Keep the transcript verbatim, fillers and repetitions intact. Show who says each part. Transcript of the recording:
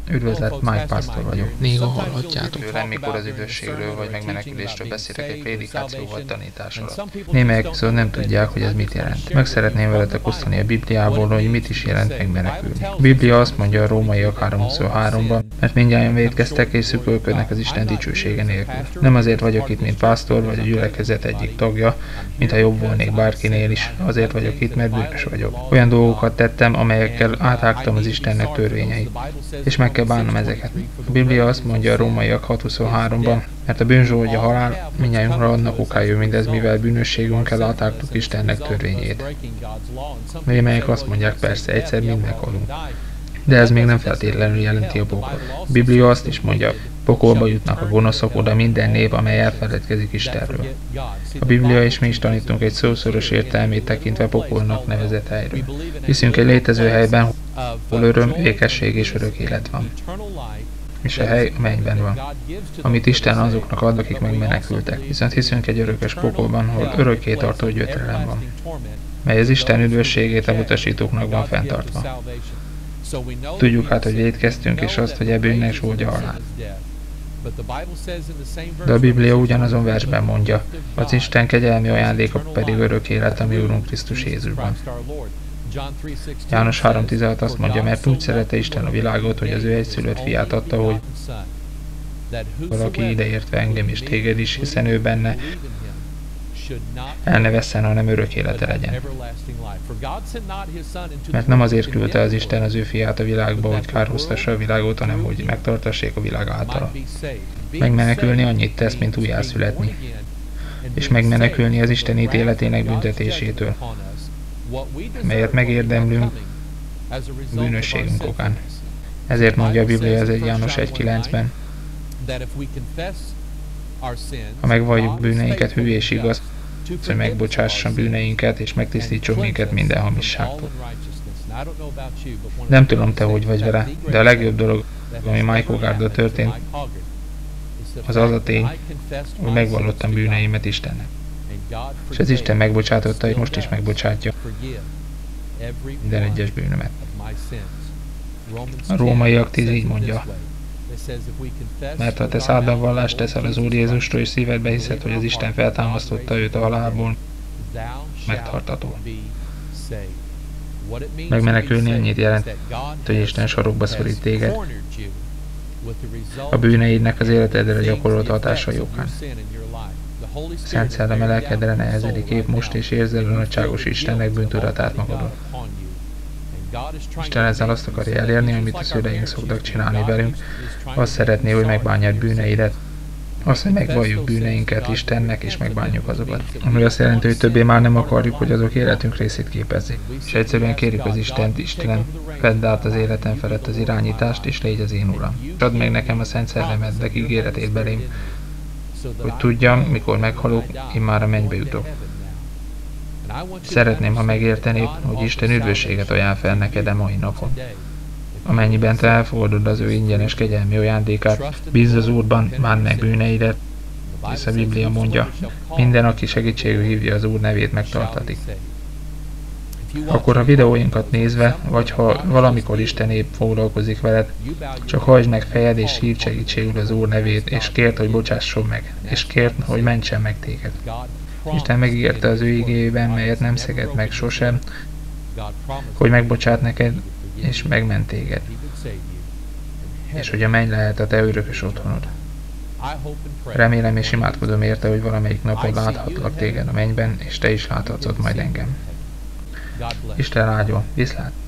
Speaker 1: Üdvözlet, Mike Pastor vagyok.
Speaker 2: Néha hallhatjátok.
Speaker 1: Tőlem, mikor az üdvösségről vagy megmenekülésről beszélek egy prédikáció vagy tanítás alatt. Némelyek viszont nem tudják, hogy ez mit jelent. Meg szeretném veletek osztani a Bibliából, hogy mit is jelent megmenekülni. A Biblia azt mondja a Rómaiak három huszonháromban, mert mindjárt vétkeztek és szükölködnek az Isten dicsősége nélkül. Nem azért vagyok itt, mint pásztor vagy a gyülekezet egyik tagja, mintha jobb volnék bárkinél is. Azért vagyok itt, mert bűnös vagyok. Olyan dolgokat tettem, amelyekkel áthágtam az Istennek törvényeit. És meg kell bánnom ezeket. A Biblia azt mondja a Rómaiak hat huszonháromban, mert a bűnzsóolja halál, mindnyájunkra annak okájú mindez, mivel bűnösségünkkel áthágtuk Istennek törvényét. Némelyek azt mondják, persze, egyszer mind meghalunk. De ez még nem feltétlenül jelenti a pokol. A Biblia azt is mondja, pokolba jutnak a gonoszok, oda minden nép, amely elfeledkezik Istenről. A Biblia és mi is tanítunk egy szószoros értelmét tekintve pokolnak nevezett helyről. Hiszünk egy létező helyben, hol öröm, békesség és örök élet van. És a hely a mennyben van, amit Isten azoknak ad, akik megmenekültek. Viszont hiszünk egy örökös pokolban, hol örökké tartó gyötrelem van, mely az Isten üdvösségét a utasítóknak van fenntartva. Tudjuk hát, hogy vétkeztünk, és azt, hogy e bűnnek zsóldja halál. De a Biblia ugyanazon versben mondja, az Isten kegyelmi ajándéka pedig örök élet, ami Úrunk Krisztus Jézusban. János három tizenhat azt mondja, mert úgy szerette Isten a világot, hogy az ő egyszülött fiát adta, hogy valaki ideértve engem és téged is, hiszen ő benne el ne vesszen, hanem örök élete legyen. Mert nem azért küldte az Isten az ő fiát a világba, hogy kárhoztassa a világot, hanem hogy megtartassék a világ általa. Megmenekülni annyit tesz, mint újjászületni, és megmenekülni az Isten ítéletének büntetésétől, melyet megérdemlünk bűnösségünk okán. Ezért mondja a Biblia az egy János egy kilencben, ha megvalljuk bűneinket, hű és igaz, hogy megbocsássa bűneinket, és megtisztítson minket minden hamisságtól. Nem tudom, te hogy vagy vele, de a legjobb dolog, ami Mike Hogarttal történt, az az a tény, hogy megvallottam bűneimet Istennek. És az Isten megbocsátotta, hogy most is megbocsátja minden egyes bűnömet. A Rómaiak tíz így mondja, mert ha te száddal vallást teszel az Úr Jézusról, és szívedbe hiszed, hogy az Isten feltámasztotta őt a halálból, megtartató. Megmenekülni annyit jelent, hogy Isten sarokba szorít téged a bűneidnek az életedre gyakorolt hatásai okán. Szent Szellem a lelkedre nehezedik épp most, és érzed a nagyságos Istennek bűntudatát magadon. Isten ezzel azt akarja elérni, amit a szüleink szoktak csinálni velünk. Azt szeretné, hogy megbánjad bűneidet. Azt, hogy megvalljuk bűneinket Istennek, és megbánjuk azokat. Ami azt jelenti, hogy többé már nem akarjuk, hogy azok életünk részét képezzék. És egyszerűen kérjük az Istent, Istenem, vedd át az életem felett az irányítást, és légy az én Uram. És add meg nekem a Szent Szellemet, de ígéretét belém, hogy tudjam, mikor meghalok, én már a mennybe jutok. Szeretném, ha megértenéd, hogy Isten üdvösséget ajánl fel neked a mai napon. Amennyiben te elfogadod az ő ingyenes kegyelmi ajándékát, bízz az Úrban, bánd meg bűneidet, hisz a Biblia mondja, minden, aki segítségül hívja az Úr nevét, megtartatik. Akkor a videóinkat nézve, vagy ha valamikor Isten épp foglalkozik veled, csak hajtsd meg fejed és hívd segítségül az Úr nevét, és kérd, hogy bocsásson meg, és kérd, hogy mentsen meg téged. Isten megígérte az ő igéjében, melyet nem szeged meg sosem, hogy megbocsát neked, és megment téged. És hogy a menny lehet a te örökös otthonod. Remélem és imádkozom érte, hogy valamelyik napon láthatlak téged a mennyben, és te is láthatod majd engem. Isten áldjon, viszlát!